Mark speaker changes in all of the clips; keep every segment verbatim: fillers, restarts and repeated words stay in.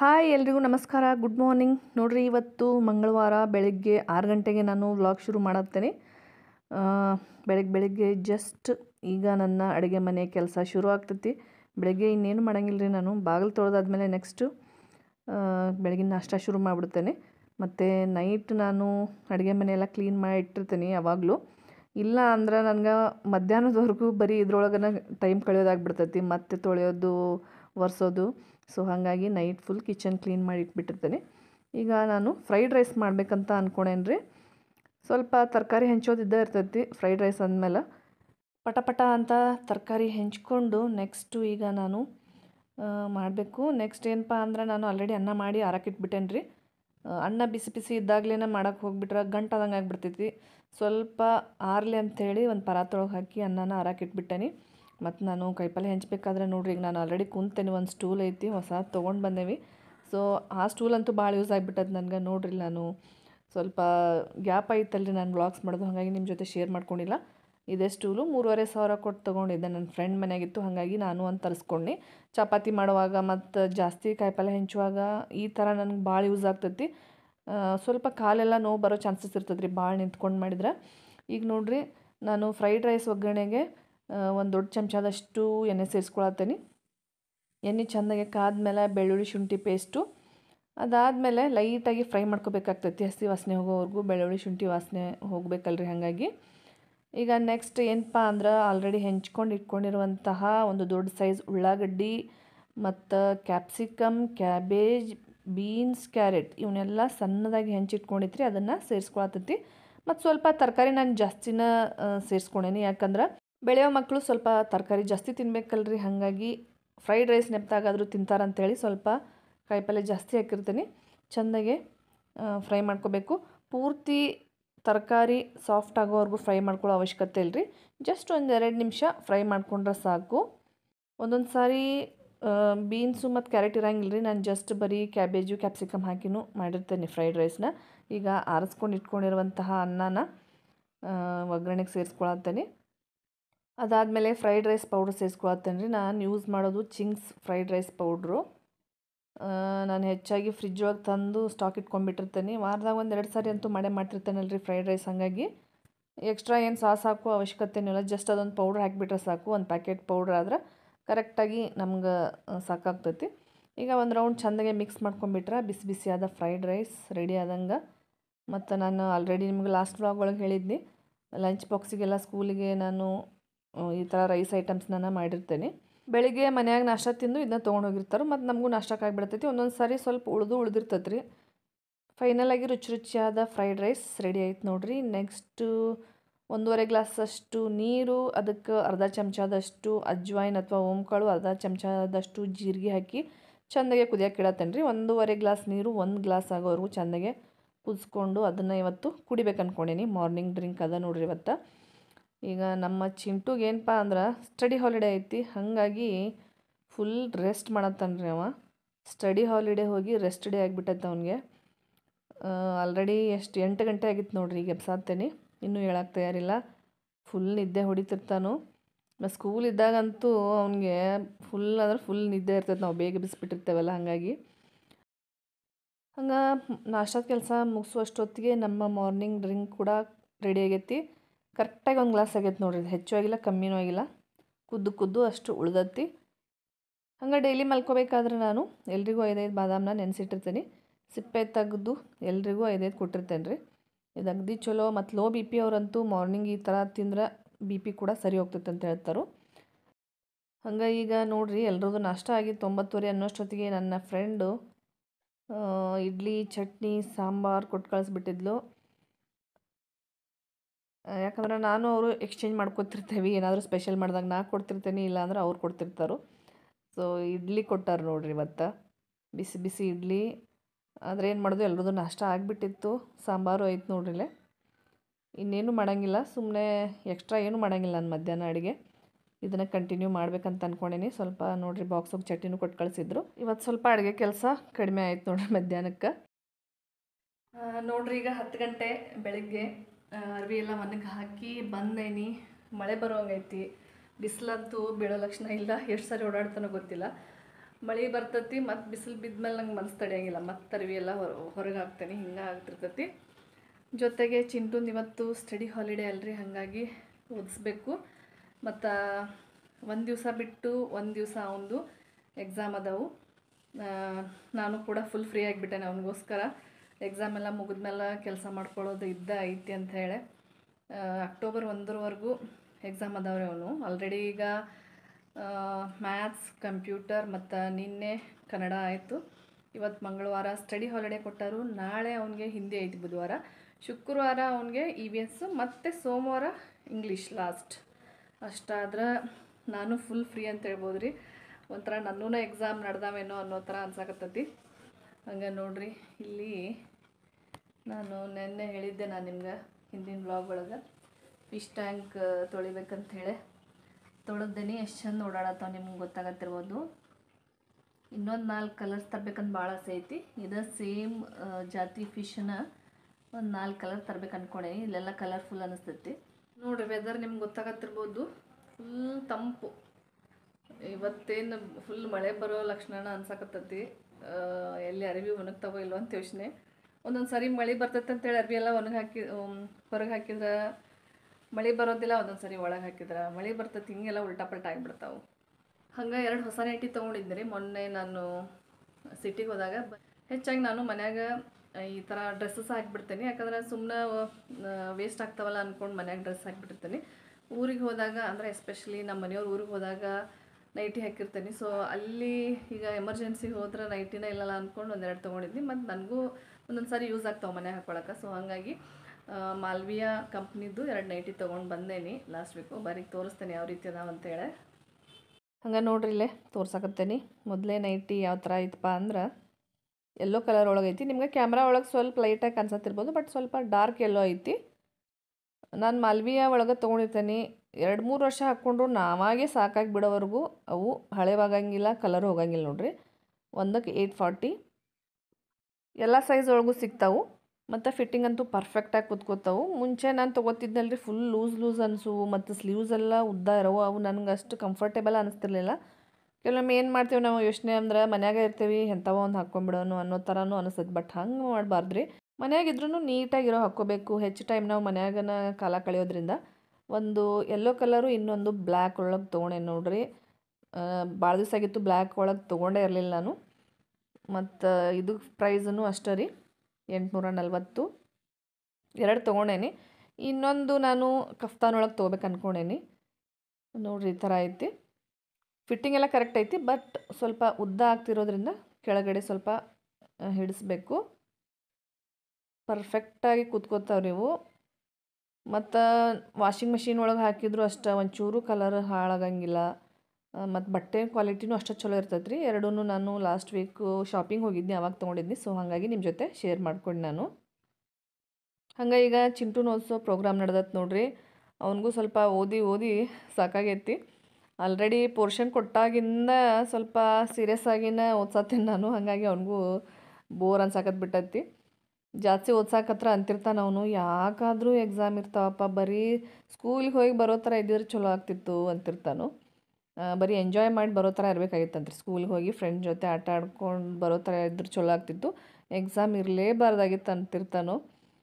Speaker 1: Hi ಎಲ್ರಿಗೂ ನಮಸ್ಕಾರ, good morning. ನೋಡ್ರಿ, ಇವತ್ತು ಮಂಗಳವಾರ ಬೆಳಗ್ಗೆ ಆರು ಗಂಟೆಗೆ ನಾನು ವ್ಲಾಗ್ ಶುರು ಮಾಡತ್ತೇನೆ. ಬೆಳಗ್ಗೆ ಬೆಳಗ್ಗೆ ಜಸ್ಟ್ ಈಗ ನನ್ನ ಅಡುಗೆ ಮನೆ ಕೆಲಸ ಶುರು ಆಗ್ತೈತಿ. ಬೆಳಗ್ಗೆ ಇನ್ನೇನು ಮಾಡಂಗಿಲ್ಲ ರೀ. ನಾನು ಬಾಗಿಲು ತೊಳೆದಾದ್ಮೇಲೆ ನೆಕ್ಸ್ಟು ಬೆಳಗಿನ ನಾಷ್ಟ ಶುರು ಮಾಡಿಬಿಡ್ತೇನೆ. ಮತ್ತು ನೈಟ್ ನಾನು ಅಡುಗೆ ಮನೆಯೆಲ್ಲ ಕ್ಲೀನ್ ಮಾಡಿ ಇಟ್ಟಿರ್ತೀನಿ ಯಾವಾಗಲೂ. ಇಲ್ಲ ಅಂದ್ರೆ ನನಗೆ ಮಧ್ಯಾಹ್ನದವರೆಗೂ ಬರೀ ಇದ್ರೊಳಗನ ಟೈಮ್ ಕಳೆಯೋದಾಗ್ಬಿಡ್ತೈತಿ, ಮತ್ತೆ ತೊಳೆಯೋದು ಒರೆಸೋದು. ಸೊ ಹಾಗಾಗಿ ನೈಟ್ ಫುಲ್ ಕಿಚನ್ ಕ್ಲೀನ್ ಮಾಡಿ ಇಟ್ಬಿಟ್ಟಿರ್ತೇನೆ. ಈಗ ನಾನು ಫ್ರೈಡ್ ರೈಸ್ ಮಾಡಬೇಕಂತ ಅಂದ್ಕೊಂಡೇನಿ ರೀ. ಸ್ವಲ್ಪ ತರಕಾರಿ ಹೆಂಚೋದಿದ್ದೇ ಇರ್ತೈತಿ ಫ್ರೈಡ್ ರೈಸ್ ಅಂದಮೇಲೆ. ಪಟ ಪಟ ಅಂತ ತರಕಾರಿ ಹೆಂಚ್ಕೊಂಡು ನೆಕ್ಸ್ಟು ಈಗ ನಾನು ಮಾಡಬೇಕು. ನೆಕ್ಸ್ಟ್ ಏನಪ್ಪ ಅಂದ್ರೆ, ನಾನು ಆಲ್ರೆಡಿ ಅನ್ನ ಮಾಡಿ ಆರಕ್ಕಿಟ್ಬಿಟ್ಟೇನೆ ರೀ. ಅನ್ನ ಬಿಸಿ ಬಿಸಿ ಇದ್ದಾಗಲೇ ಮಾಡೋಕ್ಕೆ ಹೋಗ್ಬಿಟ್ರೆ ಗಂಟಾದಂಗೆ ಆಗಿಬಿಡ್ತೈತಿ. ಸ್ವಲ್ಪ ಆರಲಿ ಅಂಥೇಳಿ ಒಂದು ಪರಾತೊಳಗೆ ಹಾಕಿ ಅನ್ನನ ಆರಕ್ಕಿಟ್ಬಿಟ್ಟೇನಿ. ಮತ್ತು ನಾನು ಕೈಪಲ್ಲೆ ಹೆಂಚಬೇಕಾದ್ರೆ ನೋಡ್ರಿ, ಈಗ ನಾನು ಆಲ್ರೆಡಿ ಕುಂತೇನೆ. ಒಂದು ಸ್ಟೂಲ್ ಐತಿ, ಹೊಸ ತೊಗೊಂಡು ಬಂದೇವಿ. ಸೊ ಆ ಸ್ಟೂಲ್ ಅಂತೂ ಭಾಳ ಯೂಸ್ ಆಗಿಬಿಟ್ಟದ ನನಗೆ. ನೋಡ್ರಿ, ನಾನು ಸ್ವಲ್ಪ ಗ್ಯಾಪ್ ಐತಲ್ರಿ ನಾನು ವ್ಲಾಗ್ಸ್ ಮಾಡೋದು, ಹಾಗಾಗಿ ನಿಮ್ಮ ಜೊತೆ ಶೇರ್ ಮಾಡ್ಕೊಂಡಿಲ್ಲ. ಇದೇ ಸ್ಟೂಲು ಮೂರುವರೆ ಸಾವಿರ ಕೊಟ್ಟು ತೊಗೊಂಡಿದ್ದೆ, ನನ್ನ ಫ್ರೆಂಡ್ ಮನೆಯಾಗಿತ್ತು. ಹಾಗಾಗಿ ನಾನು ಒಂದು ತರಿಸ್ಕೊಂಡು ಚಪಾತಿ ಮಾಡುವಾಗ ಮತ್ತು ಜಾಸ್ತಿ ಕಾಯಿಪಲ್ಲೆ ಹೆಂಚುವಾಗ ಈ ಥರ ನನಗೆ ಭಾಳ ಯೂಸ್ ಆಗ್ತೈತಿ. ಸ್ವಲ್ಪ ಕಾಲೆಲ್ಲ ನೋವು ಬರೋ ಚಾನ್ಸಸ್ ಇರ್ತದೆ ರೀ ಭಾಳ ನಿಂತ್ಕೊಂಡು ಮಾಡಿದ್ರೆ. ಈಗ ನೋಡಿರಿ, ನಾನು ಫ್ರೈಡ್ ರೈಸ್ ಒಗ್ಗರಣೆಗೆ ಒಂದು ದೊಡ್ಡ ಚಮಚದಷ್ಟು ಎಣ್ಣೆ ಸೇರಿಸ್ಕೊಳತ್ತೇನೆ. ಎಣ್ಣೆ ಚೆಂದಾಗೆ ಕಾದ್ಮೇಲೆ ಬೆಳ್ಳುಳ್ಳಿ ಶುಂಠಿ ಪೇಸ್ಟು, ಅದಾದಮೇಲೆ ಲೈಟಾಗಿ ಫ್ರೈ ಮಾಡ್ಕೋಬೇಕಾಗ್ತೈತಿ. ಹಸಿ ವಾಸನೆ ಹೋಗೋವರೆಗೂ ಬೆಳ್ಳುಳ್ಳಿ ಶುಂಠಿ ವಾಸನೆ ಹೋಗಬೇಕಲ್ರಿ. ಹಾಗಾಗಿ ಈಗ ನೆಕ್ಸ್ಟ್ ಏನಪ್ಪ ಅಂದ್ರೆ, ಆಲ್ರೆಡಿ ಹೆಂಚ್ಕೊಂಡು ಇಟ್ಕೊಂಡಿರುವಂತಹ ಒಂದು ದೊಡ್ಡ ಸೈಜ್ ಉಳ್ಳಾಗಡ್ಡಿ ಮತ್ತು ಕ್ಯಾಪ್ಸಿಕಮ್, ಕ್ಯಾಬೇಜ್, ಬೀನ್ಸ್, ಕ್ಯಾರೆಟ್ ಇವನ್ನೆಲ್ಲ ಸಣ್ಣದಾಗಿ ಹೆಂಚಿಟ್ಕೊಂಡಿದ್ರಿ, ಅದನ್ನು ಸೇರಿಸ್ಕೊಳತೈತಿ. ಮತ್ತು ಸ್ವಲ್ಪ ತರಕಾರಿ ನಾನು ಜಾಸ್ತಿನ ಸೇರಿಸ್ಕೊಂಡೇನಿ. ಯಾಕಂದ್ರೆ ಬೆಳೆಯೋ ಮಕ್ಕಳು ಸ್ವಲ್ಪ ತರಕಾರಿ ಜಾಸ್ತಿ ತಿನ್ಬೇಕಲ್ರಿ. ಹಾಗಾಗಿ ಫ್ರೈಡ್ ರೈಸ್ ನೆಪ್ತಾಗಾದರೂ ತಿಂತಾರಂತೇಳಿ ಸ್ವಲ್ಪ ಕಾಯಿಪಲ್ಲೆ ಜಾಸ್ತಿ ಹಾಕಿರ್ತೀನಿ. ಚೆಂದಾಗೆ ಫ್ರೈ ಮಾಡ್ಕೋಬೇಕು. ಪೂರ್ತಿ ತರಕಾರಿ ಸಾಫ್ಟ್ ಆಗೋವರೆಗೂ ಫ್ರೈ ಮಾಡ್ಕೊಳ್ಳೋ ಅವಶ್ಯಕತೆ ಇಲ್ಲರಿ. ಜಸ್ಟ್ ಒಂದು ಎರಡು ನಿಮಿಷ ಫ್ರೈ ಮಾಡ್ಕೊಂಡ್ರೆ ಸಾಕು. ಒಂದೊಂದು ಸಾರಿ ಬೀನ್ಸು ಮತ್ತು ಕ್ಯಾರೆಟ್ ಇರೋಂಗಿಲ್ಲ ರೀ. ನಾನು ಜಸ್ಟ್ ಬರೀ ಕ್ಯಾಬೇಜು ಕ್ಯಾಪ್ಸಿಕಮ್ ಹಾಕಿನೂ ಮಾಡಿರ್ತೇನೆ ಫ್ರೈಡ್ ರೈಸ್ನ. ಈಗ ಆರಿಸ್ಕೊಂಡು ಇಟ್ಕೊಂಡಿರುವಂತಹ ಅನ್ನನ ಒಗ್ಗರಣೆಗೆ ಸೇರಿಸ್ಕೊಳತ್ತೇನೆ. ಅದಾದಮೇಲೆ ಫ್ರೈಡ್ ರೈಸ್ ಪೌಡ್ರ್ ಸೇರಿಸ್ಕೊಳತ್ತೇನೆ ರೀ. ನಾನು ಯೂಸ್ ಮಾಡೋದು ಚಿಂಗ್ಸ್ ಫ್ರೈಡ್ ರೈಸ್ ಪೌಡ್ರು. ನಾನು ಹೆಚ್ಚಾಗಿ ಫ್ರಿಜ್ ಒಳಗೆ ತಂದು ಸ್ಟಾಕ್ ಇಟ್ಕೊಂಡ್ಬಿಟ್ಟಿರ್ತೇನೆ. ವಾರದಾಗ ಒಂದು ಎರಡು ಸಾರಿ ಅಂತೂ ಮಾಡೇ ಮಾಡ್ತಿರ್ತೇನಲ್ರಿ ಫ್ರೈಡ್ ರೈಸ್. ಹಾಗಾಗಿ ಎಕ್ಸ್ಟ್ರಾ ಏನು ಸಾಸ್ ಹಾಕೋ ಅವಶ್ಯಕತೆನೂ ಇಲ್ಲ. ಜಸ್ಟ್ ಅದೊಂದು ಪೌಡ್ರ್ ಹಾಕಿಬಿಟ್ರೆ ಸಾಕು. ಒಂದು ಪ್ಯಾಕೆಟ್ ಪೌಡ್ರ್ ಆದ್ರೆ ಕರೆಕ್ಟಾಗಿ ನಮ್ಗೆ ಸಾಕಾಗ್ತೈತಿ. ಈಗ ಒಂದು ರೌಂಡ್ ಚೆಂದಾಗೆ ಮಿಕ್ಸ್ ಮಾಡ್ಕೊಂಡ್ಬಿಟ್ರೆ ಬಿಸಿ ಬಿಸಿಯಾದ ಫ್ರೈಡ್ ರೈಸ್ ರೆಡಿ ಆದಂಗೆ. ಮತ್ತು ನಾನು ಆಲ್ರೆಡಿ ನಿಮ್ಗೆ ಲಾಸ್ಟ್ ವ್ಲಾಗ್ ಒಳಗೆ ಹೇಳಿದ್ನಿ, ಲಂಚ್ ಬಾಕ್ಸಿಗೆಲ್ಲ ಸ್ಕೂಲಿಗೆ ನಾನು ಈ ಥರ ರೈಸ್ ಐಟಮ್ಸ್ನ ಮಾಡಿರ್ತೇನೆ. ಬೆಳಿಗ್ಗೆ ಮನ್ಯಾಗ ನಾಷ್ಟ ತಿಂದು ಇದನ್ನ ತೊಗೊಂಡು ಹೋಗಿರ್ತಾರೆ, ಮತ್ತು ನಮಗೂ ನಾಷ್ಟಕ್ಕೆ ಆಗಿಬಿಡ್ತೈತಿ. ಒಂದೊಂದು ಸಾರಿ ಸ್ವಲ್ಪ ಉಳಿದು ಉಳಿದಿರ್ತೈತೆ ರೀ. ಫೈನಲಾಗಿ ರುಚಿ ರುಚಿಯಾದ ಫ್ರೈಡ್ ರೈಸ್ ರೆಡಿ ಆಯ್ತು ನೋಡಿರಿ. ನೆಕ್ಸ್ಟು ಒಂದೂವರೆ ಗ್ಲಾಸಷ್ಟು ನೀರು, ಅದಕ್ಕೆ ಅರ್ಧ ಚಮಚದಷ್ಟು ಅಜ್ವಾಯಿನ್ ಅಥವಾ ಓಂಕಾಳು, ಅರ್ಧ ಚಮಚದಷ್ಟು ಜೀರಿಗೆ ಹಾಕಿ ಚೆಂದಾಗೆ ಕುದಿಯೋಕೆ ಇಡತ್ತೇನೆ ರೀ. ಒಂದೂವರೆ ಗ್ಲಾಸ್ ನೀರು ಒಂದು ಗ್ಲಾಸ್ ಆಗೋವರೆಗೂ ಚೆಂದಾಗೆ ಕುದಿಸ್ಕೊಂಡು ಅದನ್ನು ಇವತ್ತು ಕುಡಿಬೇಕು ಅಂದ್ಕೊಂಡೀನಿ. ಮಾರ್ನಿಂಗ್ ಡ್ರಿಂಕ್ ಅದ ನೋಡ್ರಿ ಇವತ್ತು. ಈಗ ನಮ್ಮ ಚಿಂಟುಗೆ ಏನಪ್ಪ ಅಂದ್ರೆ ಸ್ಟಡಿ ಹಾಲಿಡೇ ಐತಿ. ಹಾಗಾಗಿ ಫುಲ್ ರೆಸ್ಟ್ ಮಾಡತ್ತಾನ ರೀ ಅವ. ಸ್ಟಡಿ ಹಾಲಿಡೇ ಹೋಗಿ ರೆಸ್ಟ್ ಡೇ ಆಗಿಬಿಟ್ಟೈತೆ ಅವನಿಗೆ. ಆಲ್ರೆಡಿ ಎಷ್ಟು ಎಂಟು ಗಂಟೆ ಆಗಿತ್ತು ನೋಡ್ರಿ. ಈಗ ಎಬ್ಸಾತ್ತೇನೆ, ಇನ್ನೂ ಹೇಳಕ್ಕೆ ತಯಾರಿಲ್ಲ. ಫುಲ್ ನಿದ್ದೆ ಹೊಡಿತಿರ್ತಾನು. ಸ್ಕೂಲ್ ಇದ್ದಾಗಂತೂ ಅವನಿಗೆ ಫುಲ್ ಅಂದ್ರೆ ಫುಲ್ ನಿದ್ದೆ ಇರ್ತೈತೆ, ನಾವು ಬೇಗ ಬಿಸಿಬಿಟ್ಟಿರ್ತೇವಲ್ಲ. ಹಾಗಾಗಿ ಹಂಗೆ ನಾಷ್ಟದ ಕೆಲಸ ಮುಗಿಸುವಷ್ಟೊತ್ತಿಗೆ ನಮ್ಮ ಮಾರ್ನಿಂಗ್ ಡ್ರಿಂಕ್ ಕೂಡ ರೆಡಿ ಆಗೈತಿ. ಕರೆಕ್ಟಾಗಿ ಒಂದು ಗ್ಲಾಸ್ ಆಗೈತೆ ನೋಡ್ರಿ. ಹೆಚ್ಚು ಆಗಿಲ್ಲ, ಕಮ್ಮಿನೂ ಆಗಿಲ್ಲ, ಕುದ್ದು ಕುದ್ದು ಅಷ್ಟು ಉಳ್ದತ್ತಿ. ಹಂಗೆ ಡೈಲಿ ಮಲ್ಕೋಬೇಕಾದ್ರೆ ನಾನು ಎಲ್ರಿಗೂ ಐದೈದು ಬಾದಾಮನ್ನ ನೆನೆಸಿಟ್ಟಿರ್ತೀನಿ. ಸಿಪ್ಪೆ ತೆಗೆದು ಎಲ್ರಿಗೂ ಐದೈದು ಕೊಟ್ಟಿರ್ತೇನೆ ರೀ. ಇದು ಅಗದಿ ಚಲೋ. ಮತ್ತು ಲೋ ಬಿ ಪಿ ಅವರಂತೂ ಮಾರ್ನಿಂಗ್ ಈ ಥರ ತಿಂದ್ರೆ ಬಿ ಪಿ ಕೂಡ ಸರಿ ಹೋಗ್ತೈತೆ ಅಂತ ಹೇಳ್ತಾರೆ. ಹಂಗೆ ಈಗ ನೋಡಿರಿ, ಎಲ್ರದ್ದು ನಾಷ್ಟ ಆಗಿತ್ತು ಒಂಬತ್ತುವರೆ ಅನ್ನೋಷ್ಟೊತ್ತಿಗೆ ನನ್ನ ಫ್ರೆಂಡು ಇಡ್ಲಿ ಚಟ್ನಿ ಸಾಂಬಾರು ಕೊಟ್ಟು ಕಳಿಸ್ಬಿಟ್ಟಿದ್ಲು. ಯಾಕಂದ್ರೆ ನಾನು ಅವರು ಎಕ್ಸ್ಚೇಂಜ್ ಮಾಡ್ಕೊತಿರ್ತೇವೆ. ಏನಾದರೂ ಸ್ಪೆಷಲ್ ಮಾಡಿದಾಗ ನಾ ಕೊಡ್ತಿರ್ತೇನೆ, ಇಲ್ಲಾಂದ್ರೆ ಅವ್ರು ಕೊಡ್ತಿರ್ತಾರೆ. ಸೊ ಇಡ್ಲಿ ಕೊಟ್ಟಾರೆ ನೋಡ್ರಿ ಇವತ್ತು, ಬಿಸಿ ಬಿಸಿ ಇಡ್ಲಿ. ಆದರೆ ಏನು ಮಾಡೋದು, ಎಲ್ರದ್ದು ನಾಷ್ಟ ಆಗಿಬಿಟ್ಟಿತ್ತು. ಸಾಂಬಾರು ಐತೆ ನೋಡ್ರಿಲೆ. ಇನ್ನೇನು ಮಾಡೋಂಗಿಲ್ಲ, ಸುಮ್ಮನೆ ಎಕ್ಸ್ಟ್ರಾ ಏನು ಮಾಡೋಂಗಿಲ್ಲ ನಾನು ಮಧ್ಯಾಹ್ನ ಅಡುಗೆ. ಇದನ್ನು ಕಂಟಿನ್ಯೂ ಮಾಡ್ಬೇಕಂತ ಅಂದ್ಕೊಂಡೇನಿ. ಸ್ವಲ್ಪ ನೋಡಿರಿ ಬಾಕ್ಸಿಗೆ ಚಟ್ನಿನೂ ಕೊಟ್ಟು ಕಳಿಸಿದ್ರು. ಇವತ್ತು ಸ್ವಲ್ಪ ಅಡುಗೆ ಕೆಲಸ ಕಡಿಮೆ ಆಯ್ತು ನೋಡ್ರಿ ಮಧ್ಯಾಹ್ನಕ್ಕೆ. ನೋಡ್ರಿ, ಈಗ ಹತ್ತು ಗಂಟೆ ಬೆಳಗ್ಗೆ ಅರ್ವಿ ಎಲ್ಲ ಒಣಗಿ ಹಾಕಿ ಬಂದೇನಿ. ಮಳೆ ಬರೋಂಗೈತಿ. ಬಿಸಿಲಂತೂ ಬೀಳೋ ಲಕ್ಷಣ ಇಲ್ಲ. ಎಷ್ಟು ಸಾರಿ ಓಡಾಡ್ತಾನೋ ಗೊತ್ತಿಲ್ಲ. ಮಳೆ ಬರ್ತೈತಿ ಮತ್ತು ಬಿಸಿಲು ಬಿದ್ಮೇಲೆ ನಂಗೆ ಮನಸ್ಸು ತಡೆಯೋಂಗಿಲ್ಲ ಮತ್ತು ಅರಿವಿ ಎಲ್ಲ ಹೊರ ಹೊರಗೆ ಹಾಕ್ತೇನೆ, ಹಿಂಗೆ ಆಗ್ತಿರ್ತೈತಿ. ಜೊತೆಗೆ ಚಿಂಟುಂದು ಇವತ್ತು ಸ್ಟಡಿ ಹಾಲಿಡೇ ಅಲ್ರಿ, ಹಾಗಾಗಿ ಓದಿಸ್ಬೇಕು. ಮತ್ತು ಒಂದು ದಿವಸ ಬಿಟ್ಟು ಒಂದು ದಿವಸ ಅವನದು ಎಕ್ಸಾಮ್ ಅದಾವು. ನಾನು ಕೂಡ ಫುಲ್ ಫ್ರೀ ಆಗಿಬಿಟ್ಟೇನೆ ಅವನಿಗೋಸ್ಕರ. ಎಕ್ಸಾಮ್ ಎಲ್ಲ ಮುಗಿದ್ಮೇಲೆ ಕೆಲಸ ಮಾಡ್ಕೊಳ್ಳೋದು ಇದ್ದ ಐತಿ ಅಂತ ಹೇಳಿ. ಅಕ್ಟೋಬರ್ ಒಂದರವರೆಗೂ ಎಕ್ಸಾಮ್ ಅದಾವ್ರಿ ಅವನು. ಆಲ್ರೆಡಿ ಈಗ ಮ್ಯಾಥ್ಸ್, ಕಂಪ್ಯೂಟರ್ ಮತ್ತು ನಿನ್ನೆ ಕನ್ನಡ ಆಯಿತು. ಇವತ್ತು ಮಂಗಳವಾರ ಸ್ಟಡಿ ಹಾಲಿಡೇ ಕೊಟ್ಟರು. ನಾಳೆ ಅವನಿಗೆ ಹಿಂದಿ ಐತಿ ಬುಧವಾರ. ಶುಕ್ರವಾರ ಅವನಿಗೆ ಇ ವಿ ಎಸ್ಸು ಮತ್ತು ಸೋಮವಾರ ಇಂಗ್ಲೀಷ್ ಲಾಸ್ಟ್. ಅಷ್ಟಾದ್ರೆ ನಾನು ಫುಲ್ ಫ್ರೀ ಅಂತ ಹೇಳ್ಬೋದು ರೀ. ಒಂಥರ ನನ್ನೂ ಎಕ್ಸಾಮ್ ನಡೆದಾವೇನೋ ಅನ್ನೋ ಥರ ಅನ್ಸಾಕತ್ತೈತಿ. ಹಂಗೆ ನೋಡ್ರಿ, ಇಲ್ಲಿ ನಾನು ನೆನ್ನೆ ಹೇಳಿದ್ದೆ ನಾನು ನಿಮ್ಗೆ ಹಿಂದಿನ ಬ್ಲಾಗ್ ಒಳಗೆ ಫಿಶ್ ಟ್ಯಾಂಕ್ ತೊಳಿಬೇಕಂತ ಹೇಳಿ. ತೊಳೆದೇನಿ, ಎಷ್ಟು ಚಂದ ಓಡಾಡತ್ತಾವ ನಿಮ್ಗೆ ಗೊತ್ತಾಗತ್ತಿರ್ಬೋದು. ಇನ್ನೊಂದು ನಾಲ್ಕು ಕಲರ್ಸ್ ತರ್ಬೇಕಂತ ಭಾಳ ಆಸೆ ಐತಿ. ಇದು ಸೇಮ್ ಜಾತಿ ಫಿಶನ್ನ ಒಂದು ನಾಲ್ಕು ಕಲರ್ ತರ್ಬೇಕು ಅಂದ್ಕೊಂಡೆ. ಇಲ್ಲೆಲ್ಲ ಕಲರ್ಫುಲ್ ಅನ್ನಿಸ್ತೈತಿ ನೋಡಿರಿ. ವೆದರ್ ನಿಮ್ಗೆ ಗೊತ್ತಾಗತ್ತಿರ್ಬೋದು, ಫುಲ್ ತಂಪು. ಇವತ್ತೇನು ಫುಲ್ ಮಳೆ ಬರೋ ಲಕ್ಷಣ ಅನ್ಸಾಕತ್ತೈತಿ. ಎಲ್ಲಿ ಅರಿವಿ ಒಣಗ್ತಾವೋ ಇಲ್ಲೋ ಅಂತ ಯೋಚನೆ. ಒಂದೊಂದು ಸಾರಿ ಮಳೆ ಬರ್ತೈತೆ ಅಂತೇಳಿ ಅರಿವಿ ಎಲ್ಲ ಒಣಗಿ ಹಾಕಿ ಹೊರಗೆ ಹಾಕಿದ್ರೆ ಮಳೆ ಬರೋದಿಲ್ಲ, ಒಂದೊಂದು ಸಾರಿ ಒಳಗೆ ಹಾಕಿದ್ರೆ ಮಳೆ ಬರ್ತೈತಿ. ಹಿಂಗೆಲ್ಲ ಉಲ್ಟಾ ಪಲ್ಟಾ ಆಗಿಬಿಡ್ತಾವೆ. ಹಂಗೆ ಎರಡು ಹೊಸ ನೈಟಿ ತೊಗೊಂಡಿದ್ದೆ ರೀ ಮೊನ್ನೆ ನಾನು ಸಿಟಿಗೆ ಹೋದಾಗ. ಹೆಚ್ಚಾಗಿ ನಾನು ಮನ್ಯಾಗ ಈ ಥರ ಡ್ರೆಸ್ಸಸ್ ಹಾಕಿಬಿಡ್ತೇನೆ, ಯಾಕಂದ್ರೆ ಸುಮ್ಮನೆ ವೇಸ್ಟ್ ಆಗ್ತಾವಲ್ಲ ಅಂದ್ಕೊಂಡು ಮನ್ಯಾಗ ಡ್ರೆಸ್ ಹಾಕಿಬಿಟ್ಟಿರ್ತೀನಿ. ಊರಿಗೆ ಹೋದಾಗ ಅಂದರೆ ಎಸ್ಪೆಷಲಿ ನಮ್ಮ ಮನೆಯವ್ರು ಊರಿಗೆ ಹೋದಾಗ ನೈಟಿ ಹಾಕಿರ್ತೇನೆ. ಸೊ ಅಲ್ಲಿ ಈಗ ಎಮರ್ಜೆನ್ಸಿ ಹೋದ್ರೆ ನೈಟಿನ ಇಲ್ಲಲ್ಲ ಅಂದ್ಕೊಂಡು ಒಂದೆರಡು ತೊಗೊಂಡಿದ್ನಿ. ಮತ್ತು ನನಗೂ ಒಂದೊಂದು ಸಾರಿ ಯೂಸ್ ಆಗ್ತಾವೆ ಮನೆ ಹಾಕ್ಕೊಳಕ್ಕೆ. ಸೊ ಹಾಗಾಗಿ ಮಾಲ್ವಿಯಾ ಕಂಪ್ನಿದು ಎರಡು ನೈಟಿ ತೊಗೊಂಡು ಬಂದೇನಿ ಲಾಸ್ಟ್ ವೀಕು. ಬರೀ ತೋರಿಸ್ತೇನೆ ಯಾವ ರೀತಿ ಅದಾವ ಅಂತೇಳಿ. ಹಂಗೆ ನೋಡ್ರಿ, ಇಲ್ಲೇ ತೋರ್ಸಕತ್ತೇನೆ. ಮೊದಲೇ ನೈಟಿ ಯಾವ ಥರ ಐತಪ್ಪ ಅಂದ್ರೆ ಯೆಲ್ಲೋ ಕಲರ್ ಒಳಗೆ ಐತಿ. ನಿಮ್ಗೆ ಕ್ಯಾಮ್ರಾ ಒಳಗೆ ಸ್ವಲ್ಪ ಲೈಟಾಗಿ ಕಾಣಿಸತ್ತಿರ್ಬೋದು, ಬಟ್ ಸ್ವಲ್ಪ ಡಾರ್ಕ್ ಯೆಲ್ಲೋ ಐತಿ. ನಾನು ಮಾಲ್ವಿಯಾ ಒಳಗೆ ತೊಗೊಂಡಿರ್ತೇನೆ. ಎರಡು ಮೂರು ವರ್ಷ ಹಾಕ್ಕೊಂಡ್ರು ನಾವಾಗೆ ಸಾಕಾಗಿ ಬಿಡೋವರೆಗೂ ಅವು ಹಳೆವಾಗಂಗಿಲ್ಲ, ಕಲರ್ ಹೋಗಂಗಿಲ್ಲ ನೋಡ್ರಿ. ಒಂದಕ್ಕೆ ಏಯ್ಟ್ ಫಾರ್ಟಿ ಎಲ್ಲ ಸೈಜ್ ಒಳಗೂ ಸಿಗ್ತಾವು. ಮತ್ತು ಫಿಟ್ಟಿಂಗ್ ಅಂತೂ ಪರ್ಫೆಕ್ಟಾಗಿ ಕುತ್ಕೋತಾವು. ಮುಂಚೆ ನಾನು ತೊಗೋತಿದ್ನಲ್ರಿ ಫುಲ್ ಲೂಸ್ ಲೂಸ್ ಅನಿಸುವು, ಮತ್ತು ಸ್ಲೀವ್ಸ್ ಎಲ್ಲ ಉದ್ದ ಇರೋವು. ಅವು ನನಗೆ ಅಷ್ಟು ಕಂಫರ್ಟೇಬಲ್ ಅನ್ನಿಸ್ತಿರ್ಲಿಲ್ಲ. ಕೆಲವೊಮ್ಮೆ ಏನು ಮಾಡ್ತೀವಿ ನಾವು ಯೋಚನೆ ಅಂದ್ರೆ ಮನ್ಯಾಗ ಇರ್ತೀವಿ, ಎಂಥವ ಒಂದು ಹಾಕ್ಕೊಂಬಿಡೋನು ಅನ್ನೋ ಥರನೂ ಅನಿಸ್ತದೆ. ಬಟ್ ಹಂಗೆ ಮಾಡಬಾರ್ದ್ರಿ. ಮನ್ಯಾಗಿದ್ರೂ ನೀಟಾಗಿರೋ ಹಾಕ್ಕೋಬೇಕು. ಹೆಚ್ಚು ಟೈಮ್ ನಾವು ಮನ್ಯಾಗನ ಕಾಲ ಕಳೆಯೋದ್ರಿಂದ. ಒಂದು ಯೆಲ್ಲೋ ಕಲರು, ಇನ್ನೊಂದು ಬ್ಲ್ಯಾಕ್ ಒಳಗೆ ತೊಗೊಂಡೆ ನೋಡ್ರಿ. ಭಾಳ ದಿವಸ ಆಗಿತ್ತು ಬ್ಲ್ಯಾಕ್ ಒಳಗೆ ತೊಗೊಂಡೇ ಇರಲಿಲ್ಲ ನಾನು. ಮತ್ತು ಇದು ಪ್ರೈಸೂ ಅಷ್ಟೇ ರೀ, ಎಂಟುನೂರ ನಲ್ವತ್ತು. ಎರಡು ತೊಗೊಂಡೇನಿ. ಇನ್ನೊಂದು ನಾನು ಕಫ್ತಾನ್ ಒಳಗೆ ತೊಗೋಬೇಕು ಅಂದ್ಕೊಂಡೇನಿ ನೋಡ್ರಿ. ಈ ಥರ ಐತಿ. ಫಿಟ್ಟಿಂಗ್ ಎಲ್ಲ ಕರೆಕ್ಟ್ ಐತಿ, ಬಟ್ ಸ್ವಲ್ಪ ಉದ್ದ ಆಗ್ತಿರೋದ್ರಿಂದ ಕೆಳಗಡೆ ಸ್ವಲ್ಪ ಹಿಡಿಸ್ಬೇಕು. ಪರ್ಫೆಕ್ಟಾಗಿ ಕೂತ್ಕೋತಾವ್ರಿ ಇವು. ಮತ್ತು ವಾಷಿಂಗ್ ಮೆಷಿನ್ ಒಳಗೆ ಹಾಕಿದ್ರು ಅಷ್ಟೇ ಒಂಚೂರು ಕಲರ್ ಹಾಳಾಗಂಗಿಲ್ಲ. ಮತ್ತು ಬಟ್ಟೆ ಕ್ವಾಲಿಟಿನೂ ಅಷ್ಟೇ ಚಲೋ ಇರ್ತೈತೆ ರೀ. ಎರಡೂ ನಾನು ಲಾಸ್ಟ್ ವೀಕು ಶಾಪಿಂಗ್ ಹೋಗಿದ್ನಿ, ಅವಾಗ ತೊಗೊಂಡಿದ್ನಿ. ಸೊ ಹಾಗಾಗಿ ನಿಮ್ಮ ಜೊತೆ ಶೇರ್ ಮಾಡ್ಕೊಂಡು ನಾನು. ಹಂಗೆ ಈಗ ಚಿಂಟುನ ಓದಿಸೋ ಪ್ರೋಗ್ರಾಮ್ ನಡೆದತ್ತೆ ನೋಡ್ರಿ. ಅವನಿಗೂ ಸ್ವಲ್ಪ ಓದಿ ಓದಿ ಸಾಕಾಗೈತಿ. ಆಲ್ರೆಡಿ ಪೋರ್ಷನ್ ಕೊಟ್ಟಾಗಿಂದ ಸ್ವಲ್ಪ ಸೀರಿಯಸ್ ಆಗಿನ ಓದ್ಸತ್ತೀನಿ ನಾನು. ಹಾಗಾಗಿ ಅವನಿಗೂ ಬೋರ್ ಅನ್ಸಾಕತ್ ಬಿಟ್ಟೈತಿ. ಜಾಸ್ತಿ ಓದ್ಸಾಕತ್ರ ಅಂತಿರ್ತಾನೆ ಅವನು, ಯಾಕಾದರೂ ಎಕ್ಸಾಮ್ ಇರ್ತಾವಪ್ಪ, ಬರೀ ಸ್ಕೂಲಿಗೆ ಹೋಗಿ ಬರೋ ಥರ ಇದ್ದಿದ್ರೆ ಚಲೋ ಆಗ್ತಿತ್ತು ಅಂತಿರ್ತಾನು. ಬರೀ ಎಂಜಾಯ್ ಮಾಡಿ ಬರೋ ಥರ ಇರಬೇಕಾಗಿತ್ತಂತ್ರಿ. ಸ್ಕೂಲಿಗೆ ಹೋಗಿ ಫ್ರೆಂಡ್ ಜೊತೆ ಆಟ ಆಡ್ಕೊಂಡು ಬರೋ ಥರ ಇದ್ರೆ ಚಲೋ ಆಗ್ತಿತ್ತು. ಎಕ್ಸಾಮ್ ಇರಲೇಬಾರ್ದಾಗಿತ್ತು ಅಂತಿರ್ತಾನು.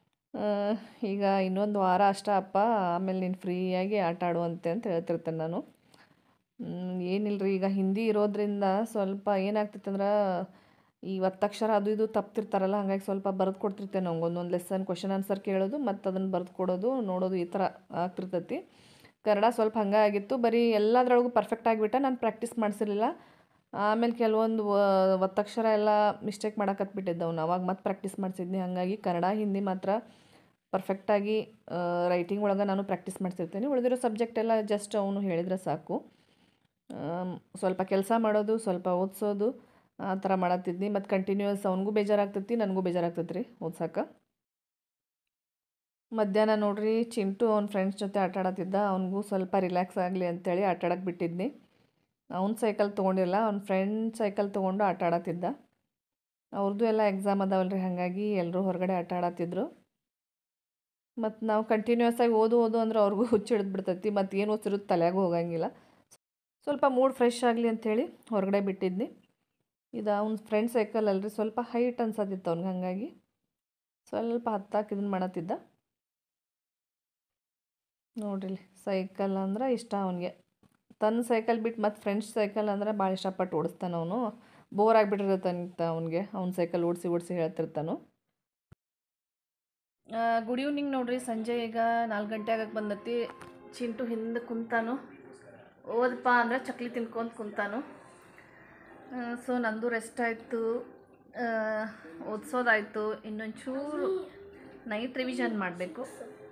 Speaker 1: ಈಗ ಇನ್ನೊಂದು ವಾರ ಅಷ್ಟೇ ಅಪ್ಪ, ಆಮೇಲೆ ನೀನು ಫ್ರೀಯಾಗಿ ಆಟ ಆಡುವಂತೆ ಅಂತ ಹೇಳ್ತಿರ್ತೇನೆ ನಾನು. ಏನಿಲ್ಲರಿ, ಈಗ ಹಿಂದಿ ಇರೋದ್ರಿಂದ ಸ್ವಲ್ಪ ಏನಾಗ್ತಿತ್ತಂದ್ರೆ ಈ ಒತ್ತಕ್ಷರ ಅದು ಇದು ತಪ್ತಿರ್ತಾರಲ್ಲ, ಹಾಗಾಗಿ ಸ್ವಲ್ಪ ಬರೆದು ಕೊಡ್ತಿರ್ತೇನೆ ನಂಗೆ. ಒಂದೊಂದು ಲೆಸನ್ ಕ್ವಶನ್ ಆನ್ಸರ್ ಕೇಳೋದು ಮತ್ತು ಅದನ್ನು ಬರೆದು ಕೊಡೋದು ನೋಡೋದು ಈ ಥರ ಆಗ್ತಿರ್ತೈತಿ. ಕನ್ನಡ ಸ್ವಲ್ಪ ಹಂಗೆ ಆಗಿತ್ತು. ಬರೀ ಎಲ್ಲದರೊಳಗೂ ಪರ್ಫೆಕ್ಟ್ ಆಗಿಬಿಟ್ಟ. ನಾನು ಪ್ರಾಕ್ಟೀಸ್ ಮಾಡಿಸಿರಲಿಲ್ಲ. ಆಮೇಲೆ ಕೆಲವೊಂದು ಒತ್ತಕ್ಷರ ಎಲ್ಲ ಮಿಸ್ಟೇಕ್ ಮಾಡಕತ್ಬಿಟ್ಟಿದ್ದೆ ಅವನು. ಅವಾಗ ಮತ್ತೆ ಪ್ರಾಕ್ಟೀಸ್ ಮಾಡಿಸಿದ್ನಿ. ಹಾಗಾಗಿ ಕನ್ನಡ ಹಿಂದಿ ಮಾತ್ರ ಪರ್ಫೆಕ್ಟಾಗಿ ರೈಟಿಂಗ್ ಒಳಗೆ ನಾನು ಪ್ರಾಕ್ಟೀಸ್ ಮಾಡಿಸಿರ್ತೇನೆ. ಉಳಿದಿರೋ ಸಬ್ಜೆಕ್ಟ್ ಎಲ್ಲ ಜಸ್ಟ್ ಅವನು ಹೇಳಿದರೆ ಸಾಕು. ಸ್ವಲ್ಪ ಕೆಲಸ ಮಾಡೋದು, ಸ್ವಲ್ಪ ಓದಿಸೋದು ಆ ಥರ ಮಾಡತ್ತಿದ್ನಿ. ಮತ್ತು ಕಂಟಿನ್ಯೂಸ್ ಅವನಿಗೂ ಬೇಜಾರಾಗ್ತೈತಿ, ನನಗೂ ಬೇಜಾರಾಗ್ತೈತಿ ರೀ ಓದ್ಸಕ್ಕೆ. ಮಧ್ಯಾಹ್ನ ನೋಡ್ರಿ, ಚಿಂಟು ಅವ್ನ ಫ್ರೆಂಡ್ಸ್ ಜೊತೆ ಆಟ ಆಡತ್ತಿದ್ದ. ಅವನಿಗೂ ಸ್ವಲ್ಪ ರಿಲ್ಯಾಕ್ಸ್ ಆಗಲಿ ಅಂತೇಳಿ ಆಟ ಆಡಕ್ಕೆ ಬಿಟ್ಟಿದ್ನಿ. ಅವ್ನ ಸೈಕಲ್ ತೊಗೊಂಡಿಲ್ಲ, ಅವ್ನ ಫ್ರೆಂಡ್ ಸೈಕಲ್ ತೊಗೊಂಡು ಆಟ ಆಡತ್ತಿದ್ದ. ಅವ್ರದ್ದು ಎಲ್ಲ ಎಕ್ಸಾಮ್ ಅದಾವಲ್ರಿ, ಹಾಗಾಗಿ ಎಲ್ಲರೂ ಹೊರಗಡೆ ಆಟ ಆಡತ್ತಿದ್ರು. ಮತ್ತು ನಾವು ಕಂಟಿನ್ಯೂಸ್ ಆಗಿ ಓದು ಓದು ಅಂದ್ರೆ ಅವ್ರಿಗೂ ಹುಚ್ಚು ಹಿಡಿದು ಬಿಡ್ತೈತಿ. ಮತ್ತು ಏನು ಓದಿಸಿರೋದು ತಲೆಯಾಗೂ ಹೋಗಂಗಿಲ್ಲ. ಸ್ವಲ್ಪ ಮೂಡ್ ಫ್ರೆಶ್ ಆಗಲಿ ಅಂಥೇಳಿ ಹೊರಗಡೆ ಬಿಟ್ಟಿದ್ನಿ. ಇದು ಅವ್ನ ಫ್ರೆಂಡ್ ಸೈಕಲ್ ಅಲ್ರಿ, ಸ್ವಲ್ಪ ಹೈಟ್ ಅನ್ಸತ್ತಿತ್ತು ಅವ್ನಿಗೆ, ಹಾಗಾಗಿ ಸ್ವಲ್ಪ ಹತ್ತಾಕಿ ಇದನ್ನು ಮಾಡತ್ತಿದ್ದ ನೋಡ್ರಿ. ಸೈಕಲ್ ಅಂದ್ರೆ ಇಷ್ಟ ಅವನಿಗೆ. ತನ್ನ ಸೈಕಲ್ ಬಿಟ್ಟು ಮತ್ತು ಫ್ರೆಂಡ್ಸ್ ಸೈಕಲ್ ಅಂದರೆ ಭಾಳ ಇಷ್ಟಪಟ್ಟು ಓಡಿಸ್ತಾನೆ ಅವನು. ಬೋರ್ ಆಗಿಬಿಟ್ಟಿರತ್ತಂತ ಅವನಿಗೆ, ಅವ್ನ ಸೈಕಲ್ ಓಡಿಸಿ ಓಡಿಸಿ ಹೇಳ್ತಿರ್ತಾನು. ಗುಡ್ ಈವ್ನಿಂಗ್ ನೋಡ್ರಿ. ಸಂಜೆ ಈಗ ನಾಲ್ಕು ಗಂಟೆ ಆಗಕ್ಕೆ ಬಂದತಿ. ಚಿಂಟು ಹಿಂದೆ ಕುಂತಾನು, ಓದಪ್ಪ ಅಂದರೆ ಚಕ್ಲಿ ತಿನ್ಕೊಂತ ಕುಂತಾನು. ಸೊ ನಂದು ರೆಸ್ಟ್ ಆಯಿತು, ಓದಿಸೋದಾಯಿತು. ಇನ್ನೊಂಚೂರು ನೈಟ್ ರಿವಿಷನ್ ಮಾಡಬೇಕು.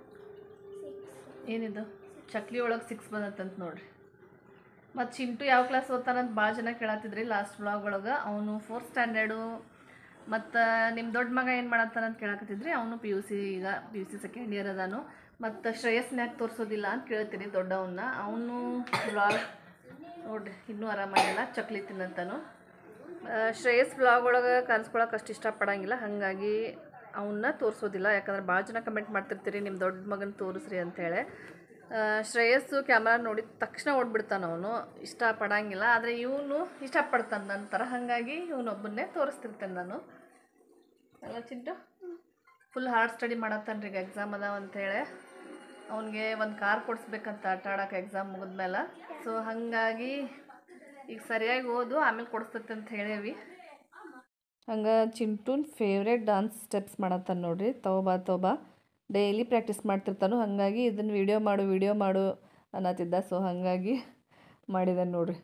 Speaker 1: ಏನಿದು ಚಕ್ಲಿ ಒಳಗೆ ಸಿಕ್ಸ್ ಬಂದತ್ತಂತ ನೋಡ್ರಿ. ಮತ್ತು ಚಿಂಟು ಯಾವ ಕ್ಲಾಸ್ ಓದ್ತಾನಂತ ಭಾಳ ಜನ ಕೇಳತ್ತಿದ್ರಿ ಲಾಸ್ಟ್ ವ್ಲಾಗ್ ಒಳಗೆ. ಅವನು ಫೋರ್ತ್ ಸ್ಟ್ಯಾಂಡರ್ಡು. ಮತ್ತು ನಿಮ್ಮ ದೊಡ್ಡ ಮಗ ಏನು ಮಾಡತ್ತಾನಂತ ಕೇಳಕತ್ತಿದ್ರಿ. ಅವನು ಪಿ ಯು ಸಿ, ಈಗ P U C second year ಅದಾನು. ಮತ್ತು ಶ್ರೇಯಸ್ನ್ಯಾಗ ತೋರಿಸೋದಿಲ್ಲ ಅಂತ ಕೇಳ್ತೀನಿ ದೊಡ್ಡವನ್ನ. ಅವನು ವ್ಲಾಗ್ ನೋಡ್ರಿ ಇನ್ನೂ ಆರಾಮಾಗಿಲ್ಲ, ಚಕ್ಲಿ ತಿನ್ನತ್ತಾನು. ಶ್ರೇಯಸ್ ವ್ಲಾಗ್ ಒಳಗೆ ಕಾಣಿಸ್ಕೊಳಕ್ಕೆ ಅಷ್ಟು ಇಷ್ಟಪಡಂಗಿಲ್ಲ, ಹಾಗಾಗಿ ಅವನ್ನ ತೋರಿಸೋದಿಲ್ಲ. ಯಾಕಂದ್ರೆ ಭಾಳ ಜನ ಕಮೆಂಟ್ ಮಾಡ್ತಿರ್ತೀರಿ ನಿಮ್ಮ ದೊಡ್ಡ ಮಗನ ತೋರಿಸ್ರಿ ಅಂಥೇಳಿ. ಶ್ರೇಯಸ್ಸು ಕ್ಯಾಮ್ರಾ ನೋಡಿದ ತಕ್ಷಣ ಓಡ್ಬಿಡ್ತಾನೆ, ಅವನು ಇಷ್ಟಪಡಂಗಿಲ್ಲ. ಆದರೆ ಇವನು ಇಷ್ಟಪಡ್ತಾನೆ ನಂತರ, ಹಾಗಾಗಿ ಇವನೊಬ್ಬನ್ನೇ ತೋರಿಸ್ತಿರ್ತೇನೆ ನಾನು. ಎಲ್ಲ ಚಿಂಟು ಫುಲ್ ಹಾರ್ಡ್ ಸ್ಟಡಿ ಮಾಡತ್ತಾನೆ ರೀ. ಈಗ ಎಕ್ಸಾಮ್ ಅದಾವ ಅಂಥೇಳಿ ಅವನಿಗೆ ಒಂದು ಕಾರ್ ಕೊಡಿಸ್ಬೇಕಂತ ಆಟ ಆಡೋಕೆ ಎಕ್ಸಾಮ್ ಮುಗಿದ್ಮೇಲೆ. ಸೊ ಹಾಗಾಗಿ ಈಗ ಸರಿಯಾಗಿ ಓದು, ಆಮೇಲೆ ಕೊಡಿಸ್ತೈತೆ ಅಂತ ಹೇಳೇವಿ. ಹಂಗೆ ಚಿಂಟುನ್ ಫೇವ್ರೇಟ್ ಡಾನ್ಸ್ ಸ್ಟೆಪ್ಸ್ ಮಾಡತ್ತಾನೆ ನೋಡ್ರಿ. ತೋಬಾ ತೋಬಾ ಡೈಲಿ ಪ್ರಾಕ್ಟೀಸ್ ಮಾಡ್ತಿರ್ತಾನು. ಹಾಗಾಗಿ ಇದನ್ನು ವಿಡಿಯೋ ಮಾಡು ವಿಡಿಯೋ ಮಾಡು ಅನ್ನತ್ತಿದ್ದ. ಸೊ ಹಾಗಾಗಿ ಮಾಡಿದ್ದಾನೆ ನೋಡ್ರಿ.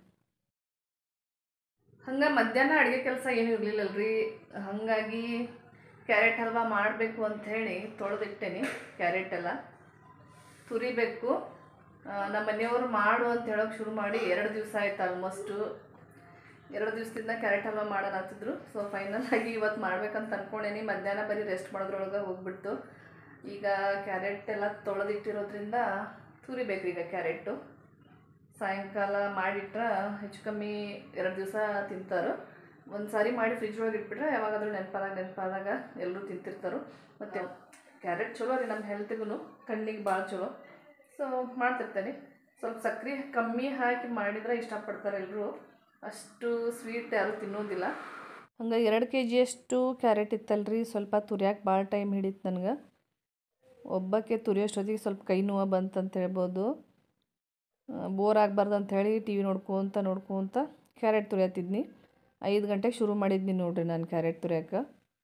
Speaker 1: ಹಂಗೆ ಮಧ್ಯಾಹ್ನ ಅಡುಗೆ ಕೆಲಸ ಏನೂ ಇರಲಿಲ್ಲಲ್ರಿ, ಹಾಗಾಗಿ ಕ್ಯಾರೆಟ್ ಹಲ್ವಾ ಮಾಡಬೇಕು ಅಂಥೇಳಿ ತೊಳೆದಿಟ್ಟೇನಿ. ಕ್ಯಾರೆಟ್ ಎಲ್ಲ ತುರಿಬೇಕು. ನಮ್ಮ ಮನೆಯವರು ಮಾಡು ಅಂತ ಹೇಳೋಕೆ ಶುರು ಮಾಡಿ ಎರಡು ದಿವಸ ಆಯ್ತು. ಆಲ್ಮೋಸ್ಟು ಎರಡು ದಿವಸದಿಂದ ಕ್ಯಾರೆಟ್ ಹಲ್ವಾ ಮಾಡೋಣ ಹತ್ತಿದ್ರು. ಸೊ ಫೈನಲ್ ಆಗಿ ಇವತ್ತು ಮಾಡ್ಬೇಕಂತ ಅಂದ್ಕೊಂಡೇನಿ. ಮಧ್ಯಾಹ್ನ ಬರೀ ರೆಸ್ಟ್ ಮಾಡೋದ್ರೊಳಗೆ ಹೋಗ್ಬಿಡ್ತು. ಈಗ ಕ್ಯಾರೆಟ್ ಎಲ್ಲ ತೊಳೆದಿಟ್ಟಿರೋದ್ರಿಂದ ತುರಿಬೇಕು ಈಗ ಕ್ಯಾರೆಟು. ಸಾಯಂಕಾಲ ಮಾಡಿಟ್ರೆ ಹೆಚ್ಚು ಕಮ್ಮಿ ಎರಡು ದಿವಸ ತಿಂತಾರೆ. ಒಂದು ಸಾರಿ ಮಾಡಿ ಫ್ರಿಜ್ ಒಳಗೆ ಇಟ್ಬಿಟ್ರೆ ಯಾವಾಗಾದ್ರೂ ನೆನಪಾದಾಗ ನೆನಪಾದಾಗ ಎಲ್ಲರೂ ತಿಂತಿರ್ತಾರೆ. ಮತ್ತು ಕ್ಯಾರೆಟ್ ಚಲೋ ರೀ ನಮ್ಮ ಹೆಲ್ತಿಗೂ, ಕಣ್ಣಿಗೆ ಭಾಳ ಚಲೋ. ಸೊ ಮಾಡ್ತಿರ್ತೇನೆ. ಸ್ವಲ್ಪ ಸಕ್ಕರೆ ಕಮ್ಮಿ ಹಾಕಿ ಮಾಡಿದ್ರೆ ಇಷ್ಟಪಡ್ತಾರೆ ಎಲ್ಲರೂ, ಅಷ್ಟು ಸ್ವೀಟ್ ಯಾರೂ ತಿನ್ನೋದಿಲ್ಲ. ಹಂಗೆ ಎರಡು ಕೆ ಜಿಯಷ್ಟು ಕ್ಯಾರೆಟ್ ಇತ್ತಲ್ರಿ, ಸ್ವಲ್ಪ ತುರಿಯಾಕೆ ಭಾಳ ಟೈಮ್ ಹಿಡಿತು ನನಗೆ. ಒಬ್ಬಕ್ಕೆ ತುರಿಯೋಷ್ಟೊತ್ತಿಗೆ ಸ್ವಲ್ಪ ಕೈ ನೋವು ಬಂತಂತ ಹೇಳ್ಬೋದು. ಬೋರ್ ಆಗಬಾರ್ದು ಅಂಥೇಳಿ ಟಿ ವಿ ನೋಡ್ಕೊತ ನೋಡ್ಕೊತ ಕ್ಯಾರೆಟ್ ತುರಿಯತ್ತಿದ್ನಿ. ಐದು ಗಂಟೆಗೆ ಶುರು ಮಾಡಿದ್ನಿ ನೋಡ್ರಿ ನಾನು ಕ್ಯಾರೆಟ್ ತುರಿಯೋಕೆ.